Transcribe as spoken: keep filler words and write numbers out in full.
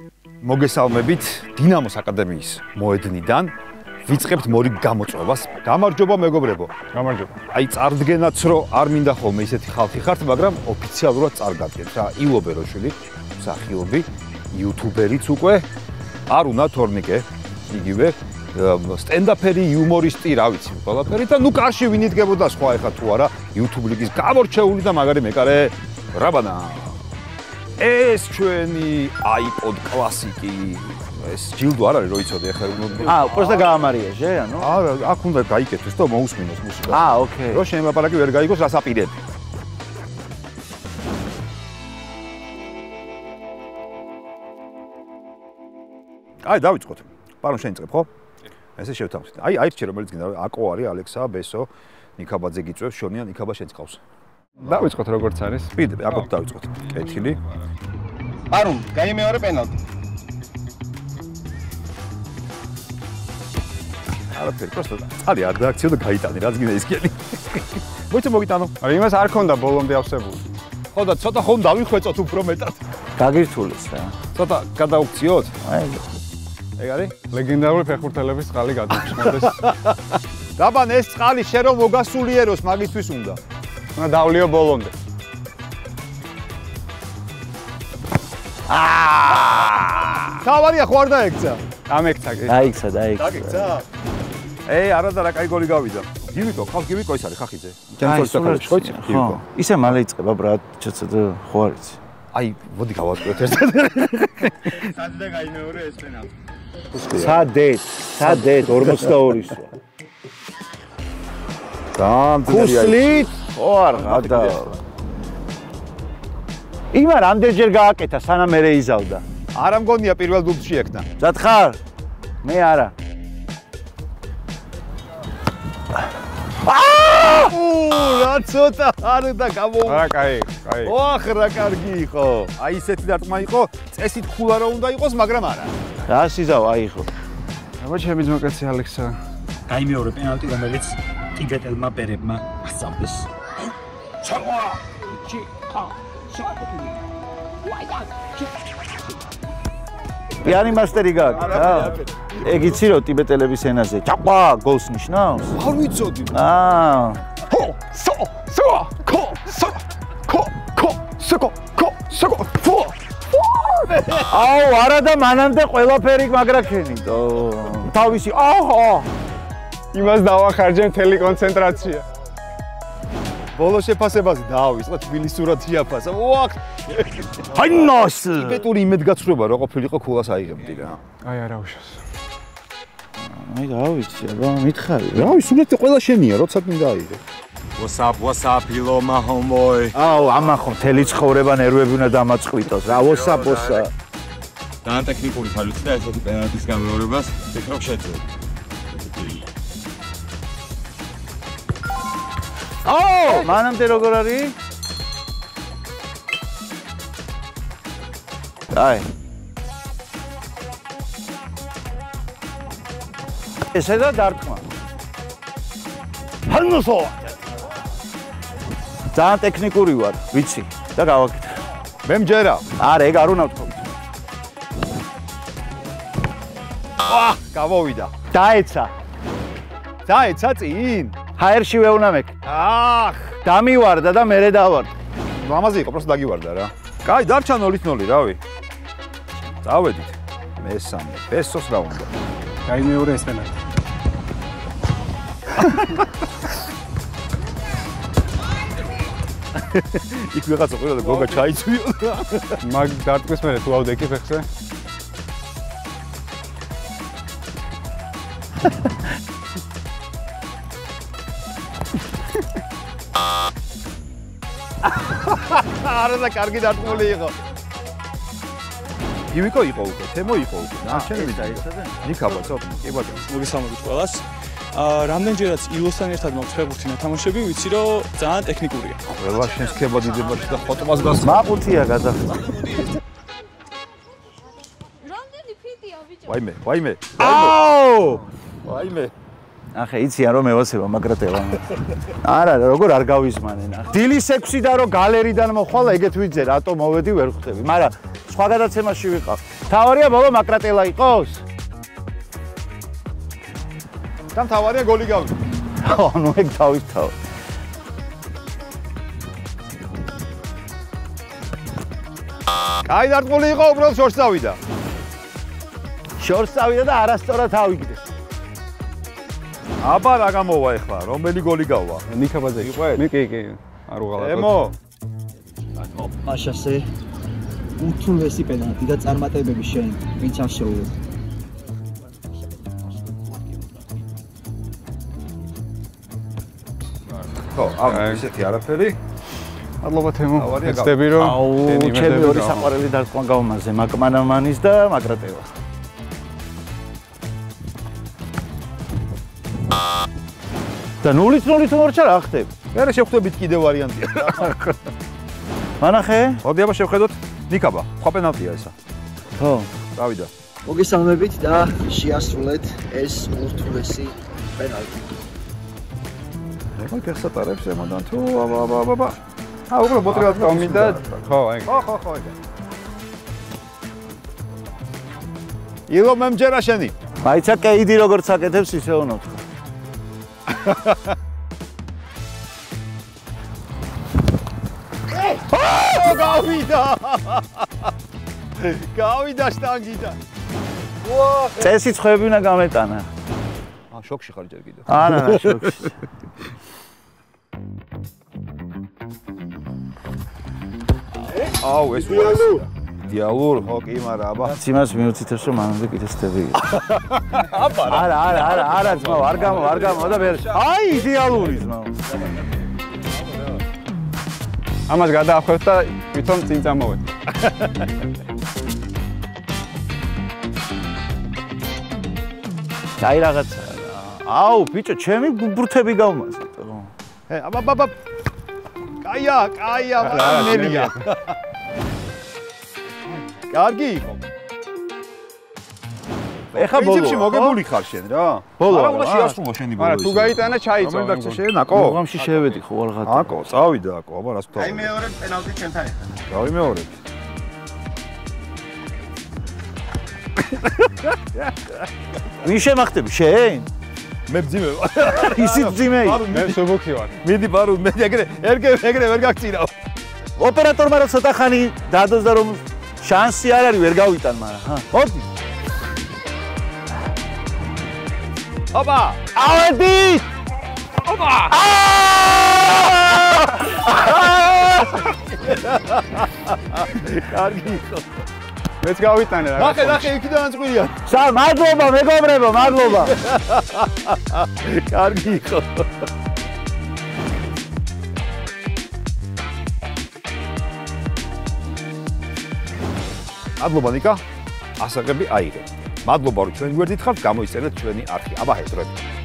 მოგესალმებით დინამოს აკადემიის მოედნიდან ვიწყებთ მორიგ გამოწვევას. გამარჯობა მეგობრებო. გამარჯობა. აი წარდგენაც რო არ მინდა ხოლმე ისეთი ხალხი ხართ, მაგრამ ოფიციალურად წარგადგენთ რა. ილო ბეროშვილი, მსახიობი, იუთუბერიც უკვე, პარუნა თორნიკე, იგივე სტენდაფერი, იუმორისტი, რა ვიცი, ყველაფერი და ნუ კარში ვინ იდგებოდა სხვა ეხა თუ არა, იუთუბ ლიგის გამორჩეული და მაგარი მეკარე რაბანა. ეს ჩვენი iPod კლასიკი ეს ჯილდო არ არის რო იცოდე ახლა აა просто გაამარიაჟე ანუ არა აქ უნდა გაიკეთოს და მოусმინოს მუსიკა აა ოკეი რო შემაპარაკი ვერ გაიგოს რას აპირებ აი დავიწყოთ პარუნ შენ იწყებ ხო ესე შევთავაზეთ აი აირჩიე რომელიც გინდა აკო არის ალექსა ბესო ნიკაბაძე გიწევს შონია ნიკაბა შენ წყავს დავიწყოთ როგორც არის სპიდ აკოთ დავიწყოთ კეთილი პარუნ გაიმეორე პენალტი არაფერი, просто წალი არ დააქციო და გაიტანე, რაც გინდა ის კელი. მოიცა მოგიტანო. აი იმას არ ქონდა ბოლომდე ავსებული. ხო და ცოტა ხომ დავიხვეწოთ უფრო მეტად. გაგირთულეს რა. ცოტა გადაუქციოთ? აი. ეგ არის? ლეგენდარული ფეხბურთელების წყალი გადაგჭმოდეს. დაბან ეს წყალი შენ რომ მოგასულიეროს მაგისთვის უნდა. უნდა დავლიო ბოლომდე. აა! თავარია ხო არ დაექცა? დამექცა კი. დაიქცა, დაიქცა. დაიქცა? ეი, არა და რა კაი გოლი გავიდა. გივიკო, ხალხ გივიკო ის არის ხახიძე. ჩემს საკალებს ხო იცი? გივიკო. ისე მალე იწყება ბრატ, შეეცადა ხო არ იცი. აი, მოდი გავაკეთოთ ერთად. სად და გაიმეორე ეს პენალტი. სადეთ, სადეთ ორმოცდაორი-სო. დამძინარი არის. ხუსლით? ხო არ გადა. იმა რამდენჯერ გააკეთა სანამ მე იზავდა. არა მგონია პირველ დუბლში ექნა. მზად ხარ? მე არა. აა! უ, რა ცოტა არ და გამო. რა კაი, კაი. ოხ, რა კარგი იყო. აი ესეთი დარტყმა იყო, წესით ხულა რა უნდა იყოს, მაგრამ არა. რა სიზავ აი ხო. აბა ჩემი ძმაკაცი ალექსა. გაიმეორე პენალტი, რომელიც ტიბეტელმა პერებმა ასწავლეს. ჩაყვა! ჩიკა! პიანი მასტერი გაქვს რა? ეგ იცი რომ ტიბეტელების ენაზე ჩაყვა გოლს ნიშნავს? არ ვიცოდი. აა. ხო, სო, სო, ხო, სო, ხო, ხო, სო, ხო, სო, ფო. აუ, არა და მანამდე ყველაფერი მაგრაქენი. თავისი, აჰა. იმას დავახარჯე მთელი კონცენტრაცია. ბოლო შეფასებაზე დაავიწყო თბილისურად შეაფასა. ოახ. ჰაინოს. ტიბეტური იმედგაცრუება რა ყოფილიყო ქულას აიღებდი რა. აი არა უშავს. აი რა ვიცი, აბა მითხარი. რა ვიცი, სულეთი ყველა შენია, როცა მინდა აიღე. What's up, what's up, hello my homeboy. აუ, ამახო მთელი ცხოვრება ნერვები უნდა დამაწყვიტოს. რა ვოსა ვოსა. ძალიან ტექნიკური ხალხი და ესეთი პენალტის გამეორებას ფიქრობ შეძლო. აუ, მანამდე როგორ არის? აი. ესე და დარტყმა. ჰანოსო. ძალიან ტექნიკური ვარ, ვიცი და გავაკეთე. მე მჯერა. არა, ეგ არ უნდა ვთქო. აჰ, გავოვიდა. დაეცა. დაეცა წინ. ჰაერში ვეუნამეკ. აჰ, დამივარდა და მერე დავარ. მამაზე იყო, просто დაგივარდა რა. კაი, დარჩა ნოლით ნოლი, რავი. წავედით. მესამე, ბესოს რა უნდა. გაიმეორე ეს პენალტი. იქ ვიღაცა ყურა და გოგა ჩაიცვიო. მაგ დარტყმის მერე თუ ავდეკი ფეხზე. არა და კარგი დარტყმული იყო. ივიკო იყო უკვე, თემო იყო უკვე. ნარჩენები დაიცადე. ნიკაბა ცოტა, კი ბატონო. მოგესალმებით ყველას. აა რამდენჯერაც ილოსთან ერთად მაქვს ფეხბურთი ნათამაშები, ვიცი რომ ძალიან ტექნიკურია. ყველა შენსქება დიდებაში და ხოტობას გასწრაფ. მაყუთია გადახდა. რამდენი ფიტია ბიჭო? ვაიმე, ვაიმე. აუ! ვაიმე. ახე იციან რომ ევასება მაგრატევა. არა, როგორ არ გავიზმანენ. დილის ექვსიდან რომ გალერიდან მოხვალა, ეგეთ ვიძე, რატო მოვედი ვერ ხვდები. მაგრამ სხვა გადაცემაში ვიყავ. თავარია ბოლო მაკრატელა იყოს? და თავარია გოლი გავიდა. ანუ ეგ თავის თავ. აი დარტყმული იყო, უბრალოდ შორს წავიდა. შორს წავიდა და არასწორად ავიგდეს. აბა რა გამოვა ეხლა, რომელი გოლი გავა? ნიკაბაძე. იყვეთ? მე კი კი არ უღალატოთ. ემო, მაშასე უთულესი პენალტი და წარმატებები შენ ვინც აღშეულებ. ხო, აა ისეთი არაფერი. მადლობა თემო. ავარია გავა. ვცდები რომ აუ, შენი ჩემი იმედები ორი გავა. საყვარელი დარტყმა გავმაზე, მაკმანამანის და მაკრატელა. და ნულით ნულით მორჩა რა ხდება? მე შევხვდებით კიდე ვარიანტია. მანახე? მოდი აბა შევხედოთ ნიკაბა. სხვა პენალტია ესა. ხო. წავიდა. მოგესალმებით და შეასრულეთ ეს ურთულესი პენალტი. ეხლა გასატარებს ემოდან თუ აბა აბა აბა. აა უბრალოდ მოტრილად კომიდა ხო ეგ. ხო ხო ხო ეგ. ილო მემჯერა შენი. მაიცა კეიდი როგორც აკეთებს ისე უნოთ. ო გავიდა. გავიდა შტანგიდან. ვა, წესი ცხები უნდა გამეტანა. აა შოქში ხარ ჯერ კიდევ. არა, არა, შოქში. აუ ეს უარესია. დიალურ ხო კი მარა აბა. იმას მიუცითებს რომ მანამდე კიდე სტები. აბა არა, არა, არა, არა ძმაო, არ გამო, არ გამო და მე აი იდეალური ძმაო. ამას გადაახვევთ და ვითომ წინ წამოვეთ. აი რაღაცა. აუ, ბიჭო, ჩემი ბურთები გავმაზეთ. ჰე, აბა აბა. კაია, კაია, მანელია. კარგი იყო. ეხა ბოლო. პრინციპში მოგებული ხარ შენ რა. ბოლო არა, რა. უნდა შეასრულო შენი ბოლო. არა, თუ გაიტანა ჩაიწვა. რომელი დაქცე შენ აკო? პროგრამში შევედი ხო ვარღატ. აკო, წავიდა აკო, აბა რას თქვა. გაიმეორე პენალტი ჩემთან ერთად. გაიმეორე. ვინ შემახტები შენ? მე ბძიმე. ისიც ძიმეი. მე სუბუქი ვარ. მიდი პარუ, მე ეგრე, ერგე, ეგრე ვერ გაგწირავ. ოპერატორმა რა ცოტა ხანი დადოს და რომ შანსი არ არის ვერ გავიტან, მაგრამ ჰა. მოდი. აბა! ავედი! აბა! კარგი იყო. მეც გავიტანე რა. ნახე, ნახე, იქიდან წყვილია. სა, მადლობა, მეგობრებო, მადლობა. კარგი იყო. მადლობა ნიკა. ასაღები აიღე. მადლობა რომ ჩვენ გვერდით ხართ, გამოიწერეთ ჩვენი არხი. აბა, ჰეტროები.